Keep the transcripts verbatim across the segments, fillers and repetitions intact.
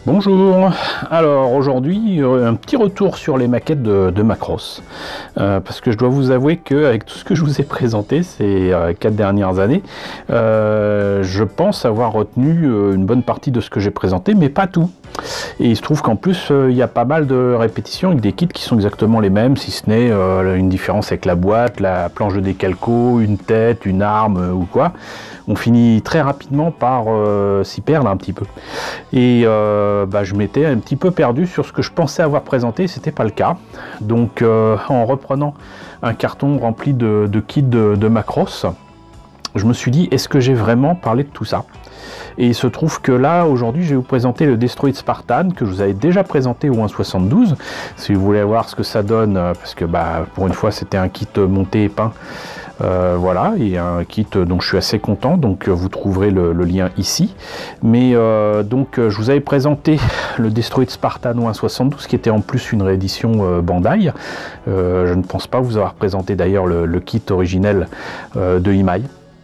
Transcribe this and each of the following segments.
Bonjour, alors aujourd'hui un petit retour sur les maquettes de, de Macross, euh, parce que je dois vous avouer qu'avec tout ce que je vous ai présenté ces euh, quatre dernières années, euh, je pense avoir retenu euh, une bonne partie de ce que j'ai présenté, mais pas tout. Et il se trouve qu'en plus euh, il y a pas mal de répétitions avec des kits qui sont exactement les mêmes, si ce n'est euh, une différence avec la boîte, la planche de décalco, une tête, une arme euh, ou quoi. On finit très rapidement par euh, s'y perdre un petit peu. Et euh, bah, je m'étais un petit peu perdu sur ce que je pensais avoir présenté, c'était pas le cas. Donc euh, en reprenant un carton rempli de, de kits de, de Macross, je me suis dit, est-ce que j'ai vraiment parlé de tout ça? Et il se trouve que là, aujourd'hui, je vais vous présenter le Destroid Spartan, que je vous avais déjà présenté au un soixante-douze. Si vous voulez voir ce que ça donne, parce que bah, pour une fois, c'était un kit monté et peint. Euh, voilà, et un kit dont je suis assez content, donc vous trouverez le, le lien ici. Mais euh, donc, je vous avais présenté le Destroid Spartan au un soixante-douze, qui était en plus une réédition euh, Bandai. Euh, je ne pense pas vous avoir présenté d'ailleurs le, le kit originel euh, de Imai.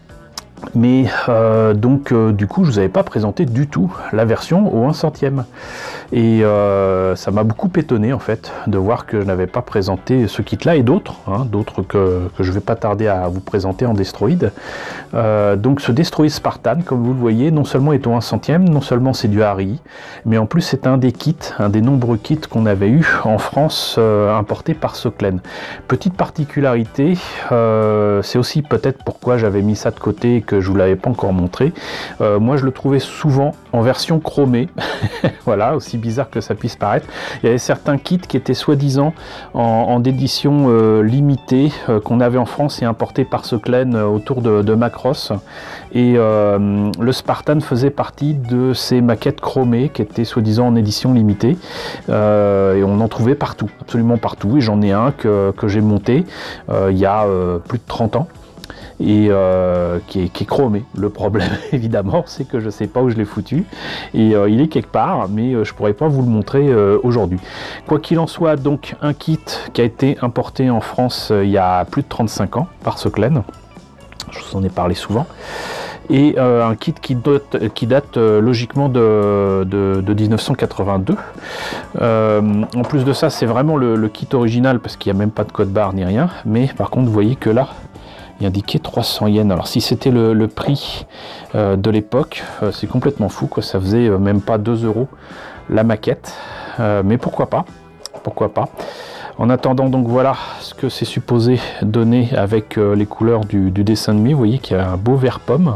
Mais euh, donc euh, du coup je vous avais pas présenté du tout la version au un centième et euh, ça m'a beaucoup étonné en fait de voir que je n'avais pas présenté ce kit là et d'autres hein, d'autres que, que je vais pas tarder à vous présenter en Destroid. Euh, donc ce Destroid Spartan, comme vous le voyez, non seulement est au un centième, non seulement c'est du R I, mais en plus c'est un des kits, un des nombreux kits qu'on avait eu en France euh, importés par Soclen. Petite particularité, euh, c'est aussi peut-être pourquoi j'avais mis ça de côté et que je vous l'avais pas encore montré. Euh, moi je le trouvais souvent en version chromée. Voilà, aussi bizarre que ça puisse paraître. Il y avait certains kits qui étaient soi-disant en, en édition euh, limitée euh, qu'on avait en France et importé par Soclen euh, autour de, de Macross. Et euh, le Spartan faisait partie de ces maquettes chromées qui étaient soi-disant en édition limitée. Euh, et on en trouvait partout, absolument partout. Et j'en ai un que, que j'ai monté euh, il y a euh, plus de trente ans. Et euh, qui, est, qui est chromé. Le problème évidemment c'est que je sais pas où je l'ai foutu et euh, il est quelque part, mais euh, je pourrais pas vous le montrer euh, aujourd'hui. Quoi qu'il en soit, donc un kit qui a été importé en France euh, il y a plus de trente-cinq ans par Soclen, je vous en ai parlé souvent, et euh, un kit qui date, qui date euh, logiquement de, de, de mille neuf cent quatre-vingt-deux. Euh, en plus de ça, c'est vraiment le, le kit original parce qu'il n'y a même pas de code barre ni rien, mais par contre vous voyez que là il y a indiqué trois cents yens. Alors si c'était le, le prix euh, de l'époque, euh, c'est complètement fou, quoi. Ça faisait euh, même pas deux euros la maquette, euh, mais pourquoi pas, pourquoi pas. En attendant, donc voilà ce que c'est supposé donner avec euh, les couleurs du, du dessin animé. Vous voyez qu'il y a un beau vert pomme,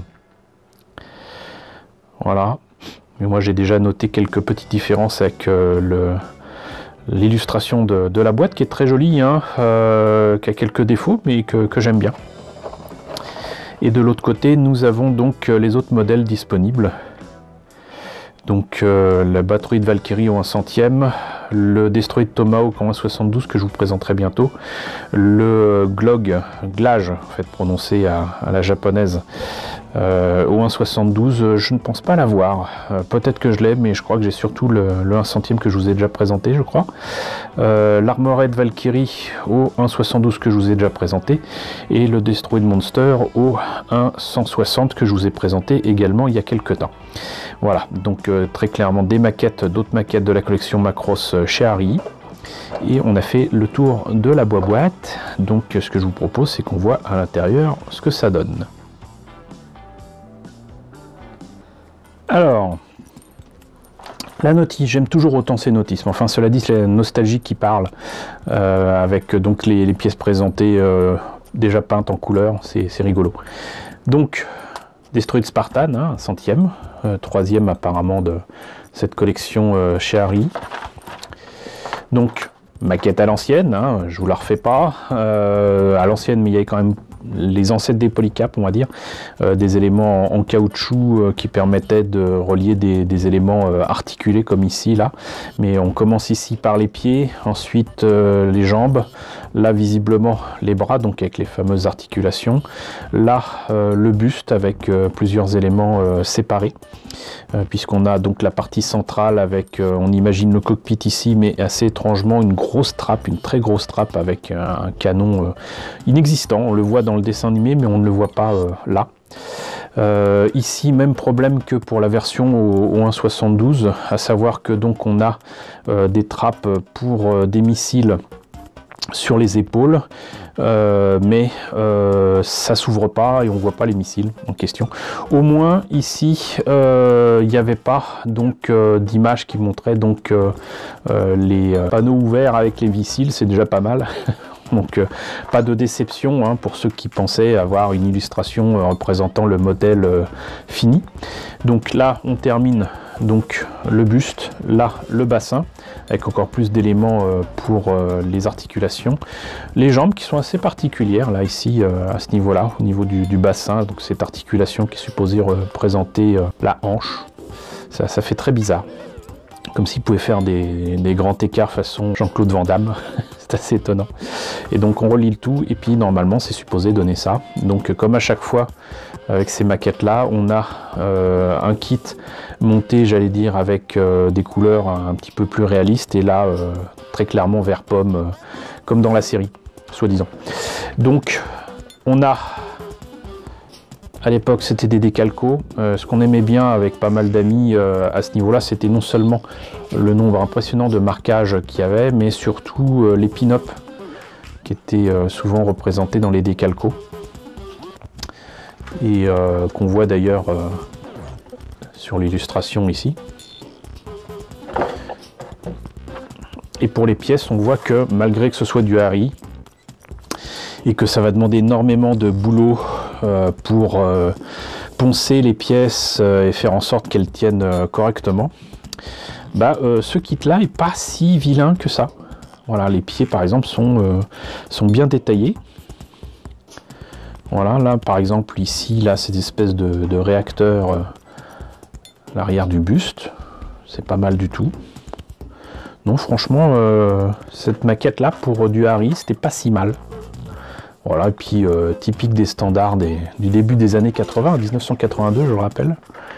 voilà. Mais moi j'ai déjà noté quelques petites différences avec euh, le l'illustration de, de la boîte qui est très jolie, hein, euh, qui a quelques défauts mais que, que j'aime bien. Et de l'autre côté, nous avons donc les autres modèles disponibles. Donc euh, la Battery de Valkyrie au un centième, le Destroid Tomahawk en un soixante-douze que je vous présenterai bientôt, le Glog, Glage en fait prononcé à, à la japonaise, euh, au un soixante-douze, je ne pense pas l'avoir. Euh, peut-être que je l'ai, mais je crois que j'ai surtout le, le un centième que je vous ai déjà présenté, je crois. Euh, L'Armored Valkyrie au un soixante-douze que je vous ai déjà présenté, et le Destroid Monster au un cent soixante que je vous ai présenté également il y a quelques temps. Voilà, donc euh, très clairement des maquettes, d'autres maquettes de la collection Macross euh, chez R I. Et on a fait le tour de la boîte. Donc ce que je vous propose, c'est qu'on voit à l'intérieur ce que ça donne. Alors, la notice, j'aime toujours autant ces notices. Enfin, cela dit, c'est la nostalgie qui parle, euh, avec donc les, les pièces présentées euh, déjà peintes en couleur, c'est rigolo. Donc, Destroid Spartan, hein, un centième, euh, troisième apparemment de cette collection euh, chez R I. Donc, maquette à l'ancienne, hein, je vous la refais pas, euh, à l'ancienne, mais il y avait quand même les ancêtres des polycap, on va dire, euh, des éléments en, en caoutchouc euh, qui permettaient de relier des, des éléments euh, articulés comme ici, là. Mais on commence ici par les pieds, ensuite euh, les jambes, là visiblement les bras, donc avec les fameuses articulations, là euh, le buste avec euh, plusieurs éléments euh, séparés, euh, puisqu'on a donc la partie centrale avec, euh, on imagine le cockpit ici, mais assez étrangement une grosse trappe, une très grosse trappe avec un, un canon euh, inexistant. On le voit dans le dessin animé, mais on ne le voit pas euh, là. Euh, ici, même problème que pour la version au, au un soixante-douze, à savoir que donc on a euh, des trappes pour euh, des missiles sur les épaules, euh, mais euh, ça s'ouvre pas et on voit pas les missiles en question. Au moins ici, euh, il n'y avait pas donc euh, d'image qui montrait donc euh, euh, les panneaux ouverts avec les missiles, c'est déjà pas mal. Donc euh, pas de déception hein, pour ceux qui pensaient avoir une illustration euh, représentant le modèle euh, fini. Donc là on termine donc le buste, là le bassin avec encore plus d'éléments euh, pour euh, les articulations, les jambes qui sont assez particulières là ici euh, à ce niveau là, au niveau du, du bassin, donc cette articulation qui est supposée représenter euh, la hanche, ça, ça fait très bizarre, comme s'il pouvait faire des, des grands écarts façon Jean-Claude Van Damme. C'est assez étonnant. Et donc on relie le tout et puis normalement c'est supposé donner ça. Donc comme à chaque fois avec ces maquettes là, on a euh, un kit monté, j'allais dire, avec euh, des couleurs un, un petit peu plus réalistes et là euh, très clairement vert pomme euh, comme dans la série, soi-disant. Donc on a, à l'époque c'était des décalcos. Euh, ce qu'on aimait bien avec pas mal d'amis euh, à ce niveau-là, c'était non seulement le nombre impressionnant de marquages qu'il y avait, mais surtout euh, les pin-up qui étaient euh, souvent représentés dans les décalcos et euh, qu'on voit d'ailleurs euh, sur l'illustration ici. Et pour les pièces, on voit que malgré que ce soit du Harry et que ça va demander énormément de boulot euh, pour euh, poncer les pièces euh, et faire en sorte qu'elles tiennent euh, correctement, bah, euh, ce kit là est pas si vilain que ça. Voilà, les pieds par exemple sont, euh, sont bien détaillés. Voilà, là par exemple ici, là cette espèce de, de réacteur euh, à l'arrière du buste, c'est pas mal du tout. Non franchement, euh, cette maquette là pour du Harry, c'était pas si mal. Voilà, et puis euh, typique des standards des, du début des années quatre-vingts, mille neuf cent quatre-vingt-deux je le rappelle.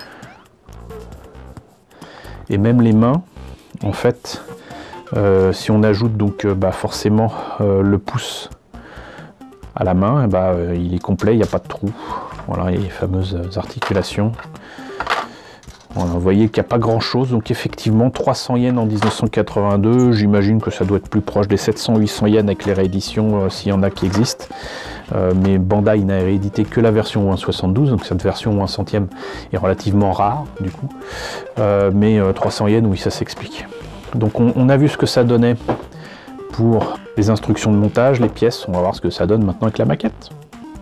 Et même les mains, en fait, euh, si on ajoute donc euh, bah, forcément euh, le pouce à la main, et bah, euh, il est complet, il n'y a pas de trou. Voilà, les fameuses articulations. Voilà, vous voyez qu'il n'y a pas grand chose, donc effectivement trois cents yens en mille neuf cent quatre-vingt-deux, j'imagine que ça doit être plus proche des sept cents à huit cents yens avec les rééditions euh, s'il y en a qui existent. Euh, mais Bandai n'a réédité que la version un soixante-douze, donc cette version un centième est relativement rare du coup. Euh, mais euh, trois cents yens, oui, ça s'explique. Donc on, on a vu ce que ça donnait pour les instructions de montage, les pièces, on va voir ce que ça donne maintenant avec la maquette.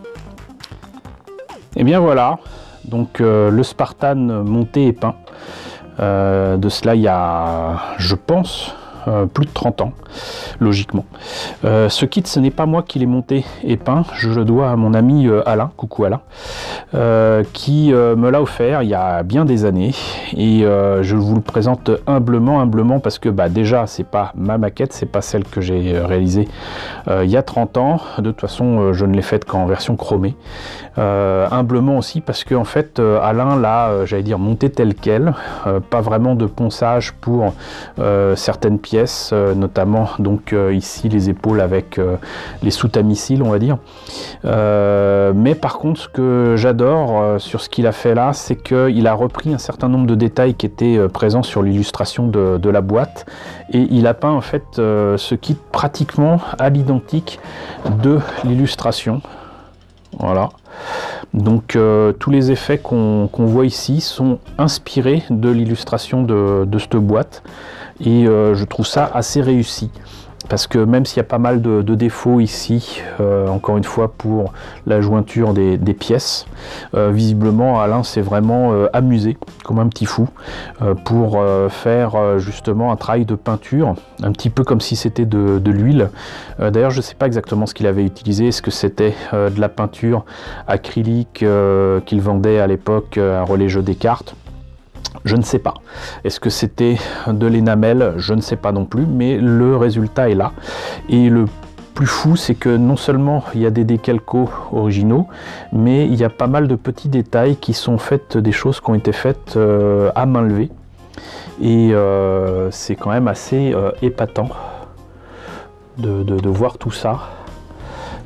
Et bien voilà, donc euh, le Spartan monté et peint. Euh, de cela il y a, je pense, euh, plus de trente ans, logiquement. Euh, ce kit, ce n'est pas moi qui l'ai monté et peint, je le dois à mon ami euh, Alain, coucou Alain, euh, qui euh, me l'a offert il y a bien des années, et euh, je vous le présente humblement, humblement, parce que bah, déjà, c'est pas ma maquette, c'est pas celle que j'ai réalisée euh, il y a trente ans, de toute façon, euh, je ne l'ai faite qu'en version chromée. Euh, humblement aussi parce que en fait euh, Alain l'a, euh, j'allais dire, monté tel quel, euh, pas vraiment de ponçage pour euh, certaines pièces, euh, notamment donc euh, ici les épaules avec euh, les soutes à missiles, on va dire. Euh, mais par contre, ce que j'adore euh, sur ce qu'il a fait là, c'est qu'il a repris un certain nombre de détails qui étaient euh, présents sur l'illustration de, de la boîte, et il a peint en fait euh, ce kit pratiquement à l'identique de l'illustration. Voilà, donc euh, tous les effets qu'on qu'on voit ici sont inspirés de l'illustration de, de cette boîte, et euh, je trouve ça assez réussi. Parce que même s'il y a pas mal de, de défauts ici, euh, encore une fois pour la jointure des, des pièces, euh, visiblement Alain s'est vraiment euh, amusé comme un petit fou euh, pour euh, faire euh, justement un travail de peinture, un petit peu comme si c'était de, de l'huile. Euh, D'ailleurs je ne sais pas exactement ce qu'il avait utilisé, est-ce que c'était euh, de la peinture acrylique euh, qu'il vendait à l'époque à Relais Jeux des Cartes? Je ne sais pas. Est-ce que c'était de l'énamel? Je ne sais pas non plus, mais le résultat est là. Et le plus fou, c'est que non seulement il y a des décalcos originaux, mais il y a pas mal de petits détails qui sont faits, des choses qui ont été faites euh, à main levée. Et euh, c'est quand même assez euh, épatant de, de, de voir tout ça.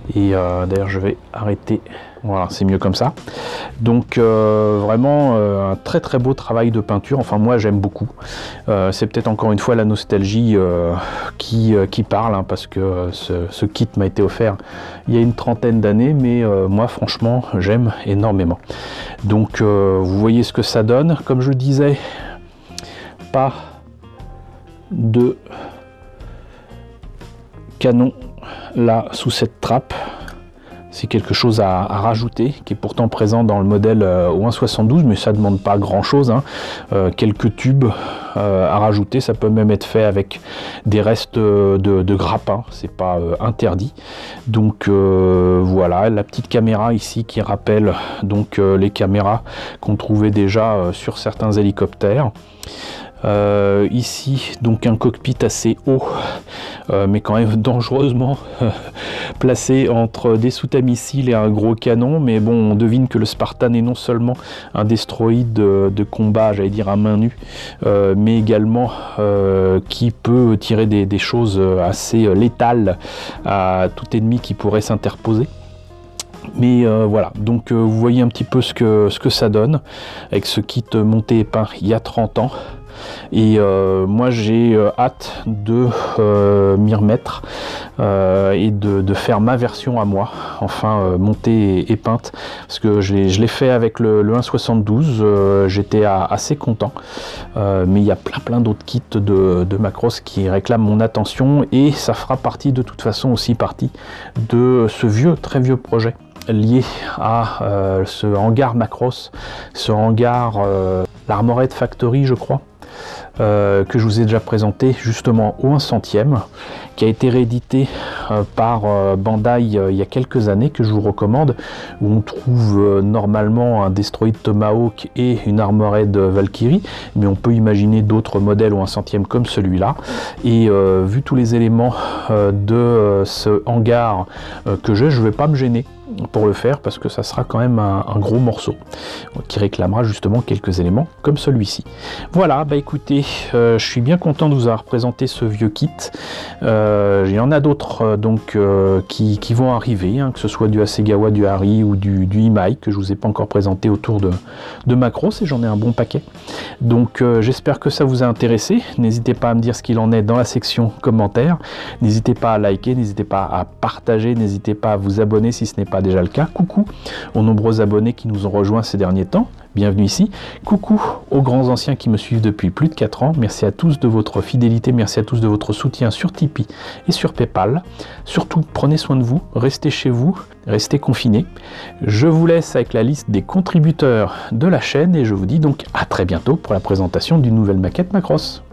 Et euh, d'ailleurs je vais arrêter, voilà, c'est mieux comme ça. Donc euh, vraiment euh, un très très beau travail de peinture, enfin moi j'aime beaucoup. Euh, c'est peut-être encore une fois la nostalgie euh, qui, euh, qui parle, hein, parce que euh, ce, ce kit m'a été offert il y a une trentaine d'années, mais euh, moi franchement j'aime énormément. Donc euh, vous voyez ce que ça donne, comme je le disais, pas de canon là sous cette trappe. C'est quelque chose à, à rajouter, qui est pourtant présent dans le modèle euh, O un soixante-douze, mais ça ne demande pas grand chose, hein. Euh, quelques tubes euh, à rajouter, ça peut même être fait avec des restes de, de grappin, c'est pas euh, interdit. Donc euh, voilà, la petite caméra ici qui rappelle donc euh, les caméras qu'on trouvait déjà euh, sur certains hélicoptères. Euh, ici donc un cockpit assez haut, euh, mais quand même dangereusement euh, placé entre des soutes à missiles et un gros canon. Mais bon, on devine que le Spartan est non seulement un destroïde de, de combat, j'allais dire à main nue, euh, mais également euh, qui peut tirer des, des choses assez létales à tout ennemi qui pourrait s'interposer. Mais euh, voilà, donc euh, vous voyez un petit peu ce que, ce que ça donne avec ce kit monté et peint il y a trente ans. Et euh, moi j'ai euh, hâte de euh, m'y remettre euh, et de, de faire ma version à moi, enfin euh, montée et, et peinte, parce que je l'ai fait avec le, le un soixante-douze, euh, j'étais assez content, euh, mais il y a plein plein d'autres kits de, de Macross qui réclament mon attention, et ça fera partie de toute façon aussi partie de ce vieux, très vieux projet lié à euh, ce hangar Macross, ce hangar euh, l'Armored Factory je crois, Euh, que je vous ai déjà présenté justement au un centième, qui a été réédité euh, par euh, Bandai euh, il y a quelques années, que je vous recommande, où on trouve euh, normalement un Destroid Tomahawk et une Armored Valkyrie, mais on peut imaginer d'autres modèles au un centième comme celui-là. Et euh, vu tous les éléments euh, de euh, ce hangar euh, que j'ai, je ne vais pas me gêner pour le faire, parce que ça sera quand même un, un gros morceau qui réclamera justement quelques éléments comme celui-ci. Voilà, bah écoutez, euh, je suis bien content de vous avoir présenté ce vieux kit. Euh, il y en a d'autres euh, donc euh, qui, qui vont arriver, hein, que ce soit du Hasegawa, du Harry ou du, du Imai, que je vous ai pas encore présenté autour de, de Macross, et j'en ai un bon paquet. Donc euh, j'espère que ça vous a intéressé. N'hésitez pas à me dire ce qu'il en est dans la section commentaires. N'hésitez pas à liker, n'hésitez pas à partager, n'hésitez pas à vous abonner si ce n'est pas déjà le cas. Coucou aux nombreux abonnés qui nous ont rejoints ces derniers temps, bienvenue ici. Coucou aux grands anciens qui me suivent depuis plus de quatre ans, merci à tous de votre fidélité, merci à tous de votre soutien sur Tipeee et sur Paypal. Surtout prenez soin de vous, restez chez vous, restez confinés. Je vous laisse avec la liste des contributeurs de la chaîne, et je vous dis donc à très bientôt pour la présentation d'une nouvelle maquette Macross.